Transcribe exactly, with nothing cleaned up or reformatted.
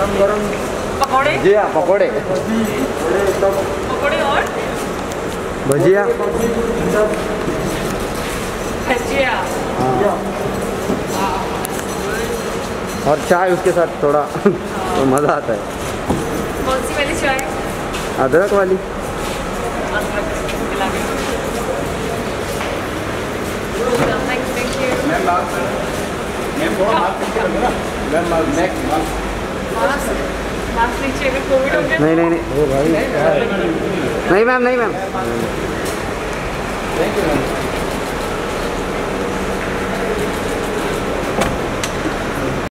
गरम गरम पकौड़े। जी हाँ, पकौड़े पकौड़े और भजिया। भजिया। और चाय उसके साथ थोड़ा तो मज़ा आता है। कौन सी वाली चाय? अदरक वाली। नहीं नहीं नहीं, नहीं मैम, नहीं मैम।